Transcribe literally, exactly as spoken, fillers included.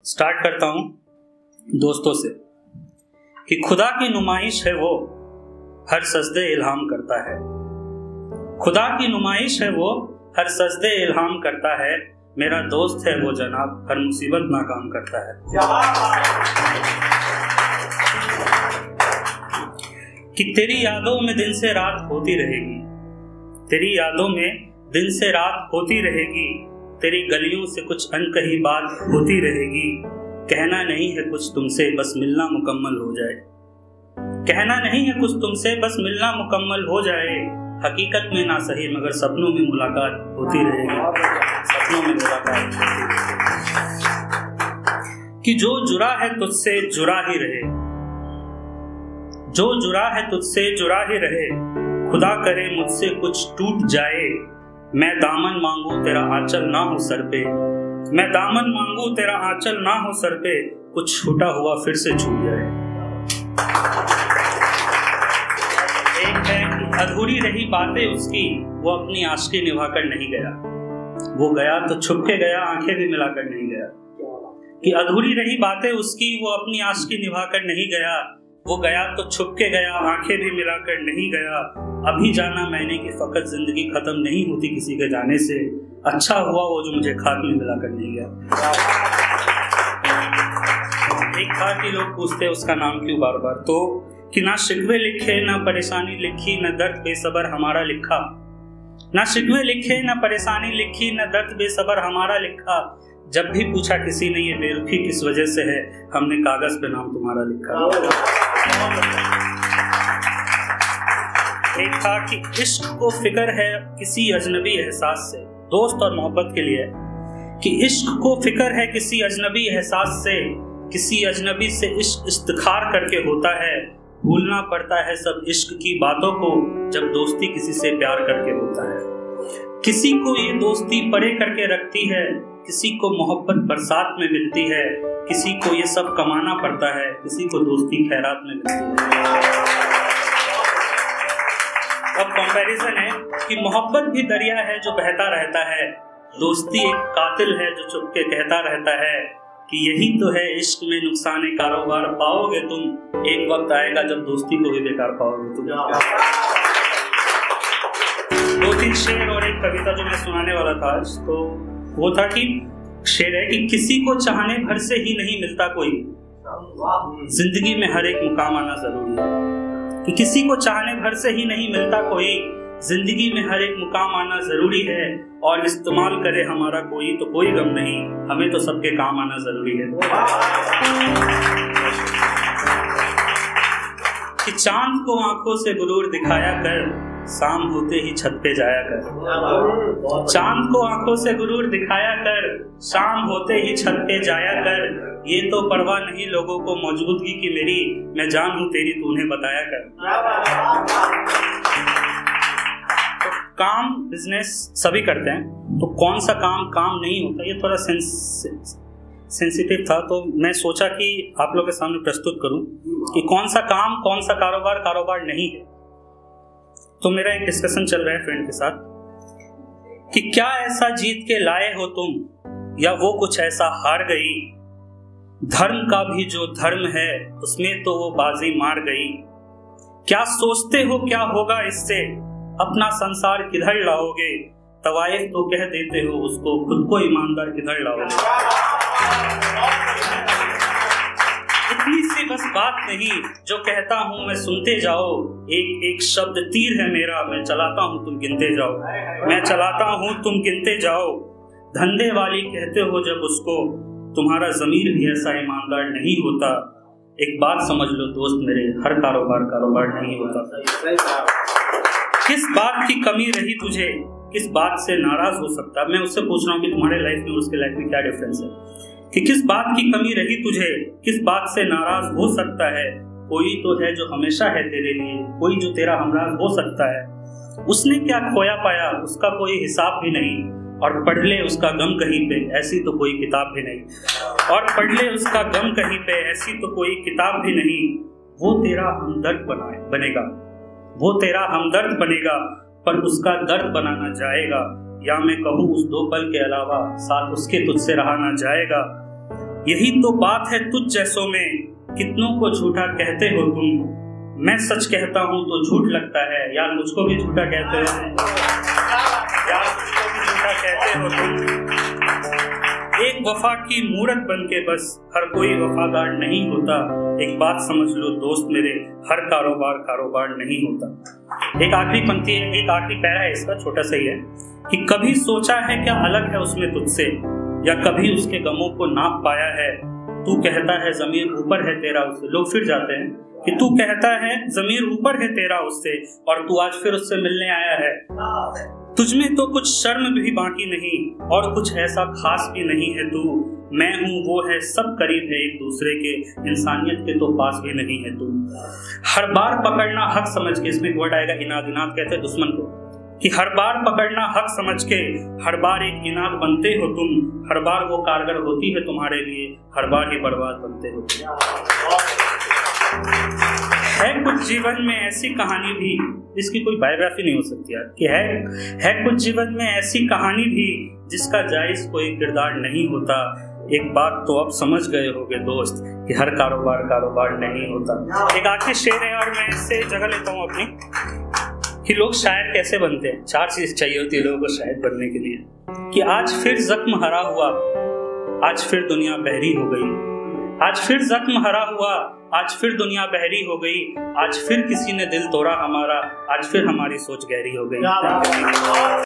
Start करता हूं दोस्तों से कि खुदा की नुमाइश है वो हर सजदे इल्हाम करता है। खुदा की नुमाइश है वो हर सजदे इल्हाम करता है। मेरा दोस्त है वो जनाब हर मुसीबत नाकाम करता है। कि तेरी यादों में दिन से रात होती रहेगी, तेरी यादों में दिन से रात होती रहेगी, तेरी गलियों से कुछ अनकही बात होती रहेगी। कहना नहीं है कुछ तुमसे बस मिलना मुकम्मल हो जाए, कहना नहीं है कुछ तुमसे बस मिलना मुकम्मल हो जाए। हकीकत में ना सही मगर सपनों में मुलाकात होती रहेगी, सपनों में मुलाकात कि जो जुड़ा है तुझसे जुड़ा ही रहे, जो जुड़ा है तुझसे जुड़ा ही रहे। खुदा करे मुझसे कुछ टूट जाए, मैं दामन मांगू तेरा आंचल ना हो सर पे, मैं दामन मांगू तेरा आंचल ना हो सर पे। कुछ छूटा हुआ फिर से छूट जाए। एक है कि अधूरी रही बातें उसकी वो अपनी आशिकी निभाकर नहीं गया, वो गया तो छुप के गया आंखें भी मिलाकर नहीं गया। कि अधूरी रही बातें उसकी वो अपनी आशिकी निभाकर नहीं गया, वो गया तो छुप के गया आंखें भी मिलाकर नहीं गया। अभी जाना मैंने कि फकत जिंदगी खत्म नहीं होती किसी के जाने से, अच्छा हुआ वो जो मुझे खाक में मिलाकर नहीं गया। एक था कि लोग पूछते उसका नाम क्यों बार बार, तो कि ना शिकवे लिखे ना परेशानी लिखी न दर्द बेसबर हमारा लिखा, ना शिकवे लिखे ना परेशानी लिखी न दर्द बेसबर हमारा लिखा। जब भी पूछा किसी ने ये बेरुखी किस वजह से है, हमने कागज पे नाम तुम्हारा लिखा। एक था कि इश्क को फिक्र है किसी अजनबी एहसास से, दोस्त और मोहब्बत के लिए कि इश्क को फिक्र है किसी अजनबी एहसास से, किसी अजनबी से इश्क इस्तिखार करके होता है। भूलना पड़ता है सब इश्क की बातों को जब दोस्ती किसी से प्यार करके होता है। किसी को ये दोस्ती परे करके रखती है, किसी को मोहब्बत बरसात में मिलती है, किसी को ये सब कमाना पड़ता है, किसी को दोस्ती खैरात में मिलती है। अब कंपैरिजन है कि मोहब्बत भी दरिया है जो बहता रहता है, दोस्ती एक कातिल है जो चुप के कहता रहता है। कि यही तो है इश्क में नुकसान कारोबार, पाओगे तुम एक वक्त आएगा जब दोस्ती को भी बेकार पाओगे तुम। दो तीन शेर और एक कविता जो मैं सुनाने वाला था, तो वो था कि शेर है कि किसी को चाहने भर से ही नहीं मिलता कोई, जिंदगी में हर एक मुकाम आना जरूरी है। कि किसी को चाहने भर से ही नहीं मिलता कोई, जिंदगी में हर एक मुकाम आना जरूरी है। और इस्तेमाल करे हमारा कोई तो कोई गम नहीं, हमें तो सबके काम आना जरूरी है। कि चांद को आंखों से गुरूर दिखाया कर, शाम होते ही छत पे जाया कर। चांद को आंखों से गुरूर दिखाया कर, शाम होते ही छत पे जाया कर। ये तो परवाह नहीं लोगों को मौजूदगी की मेरी, मैं जान हूं तेरी तू उन्हें बताया कर। काम बिजनेस सभी करते हैं, तो कौन सा काम काम नहीं होता, ये थोड़ा सेंस, सेंसिटिव था। तो मैं सोचा कि आप लोगों के सामने प्रस्तुत करूं कि कौन सा काम कौन सा कारोबार कारोबार नहीं है। तो मेरा एक डिस्कशन चल रहा है फ्रेंड के साथ कि क्या ऐसा जीत के लाए हो तुम, या वो कुछ ऐसा हार गई। धर्म का भी जो धर्म है उसमें तो वो बाजी मार गई। क्या सोचते हो क्या होगा इससे, अपना संसार किधर लाओगे। तवाइफ तो कह देते हो उसको, खुद को ईमानदार किधर लाओगे। इतनी सी बस बात नहीं जो कहता हूँ मैं सुनते जाओ, एक एक शब्द तीर है मेरा, मैं चलाता हूँ तुम गिनते जाओ, मैं चलाता हूँ तुम गिनते जाओ। धंधे वाली कहते हो जब उसको, तुम्हारा जमीर भी ऐसा ईमानदार नहीं होता। एक बात समझ लो दोस्त मेरे, हर कारोबार कारोबार नहीं होता। किस बात की कमी रही तुझे, किस बात से नाराज हो सकता। मैं उससे पूछ रहा हूँ कि तुम्हारे लाइफ में और उसके लाइफ में क्या डिफरेंस है। कि किस बात की कमी रही तुझे, किस बात से नाराज हो सकता है। कोई तो है जो हमेशा है तेरे लिए, कोई जो तेरा हमराज हो सकता है। उसने क्या खोया पाया उसका कोई हिसाब भी नहीं, और पढ़ ले उसका गम कहीं पे ऐसी तो कोई किताब भी नहीं। और पढ़ ले उसका गम कहीं पे ऐसी तो कोई किताब भी नहीं। वो तेरा हमदर्द बनाए बनेगा, वो तेरा हमदर्द बनेगा, पर उसका दर्द बनाना जाएगा। या मैं कहूँ उस दो पल के अलावा साथ उसके तुझसे रहा ना जाएगा। यही तो बात है तुझ जैसों में, कितनों को झूठा कहते हो तुम। मैं सच कहता हूँ तो झूठ लगता है, यार मुझको भी झूठा कहते हो, यार मुझको भी झूठा कहते हो तुम। एक वफा की मूरत बन के बस हर कोई वफादार नहीं होता। एक बात समझ लो दोस्त मेरे, हर कारोबार कारोबार नहीं होता। एक आखिरी पंक्ति है, एक आखिरी पैरा है इसका, छोटा सा ही है कि कभी सोचा है क्या अलग है उसमें तुझसे, या कभी उसके गमों को नाप पाया है। तू कहता है जमीर ऊपर है तेरा उससे, लोग फिर जाते हैं कि तू कहता है जमीर ऊपर है तेरा उससे, और तू आज फिर उससे मिलने आया है। तुझमें तो कुछ शर्म भी बाकी नहीं, और कुछ ऐसा खास भी नहीं है तू। मैं हूँ वो है सब करीब है एक दूसरे के, इंसानियत के तो पास भी नहीं है तू। हर बार पकड़ना हक समझ के, इसमें एक वर्ड आएगा इनाद, इनाद कहते हैं दुश्मन को, कि हर बार पकड़ना हक समझ के हर बार एक इनाद बनते हो तुम। हर बार वो कारगर होती है तुम्हारे लिए, हर बार ही बर्बाद बनते हो तुम। है कुछ जीवन में ऐसी कहानी भी, इसकी कोई बायोग्राफी नहीं हो सकती यार, कि है है कुछ जीवन में ऐसी कहानी भी जिसका जायज कोई किरदार नहीं होता। एक बात तो अब समझ गए होगे दोस्त कि हर कारोबार कारोबार नहीं होता। एक आखिरी शेर है और मैं इससे जगह लेता हूँ अपनी, कि लोग शायर कैसे बनते हैं। चार चीज चाहिए होती है लोगों को शायर बनने के लिए, कि आज फिर जख्म हरा हुआ, आज फिर दुनिया बहरी हो गई, आज फिर जख्म हरा हुआ, आज फिर दुनिया बहरी हो गई, आज फिर किसी ने दिल तोड़ा हमारा, आज फिर हमारी सोच गहरी हो गई।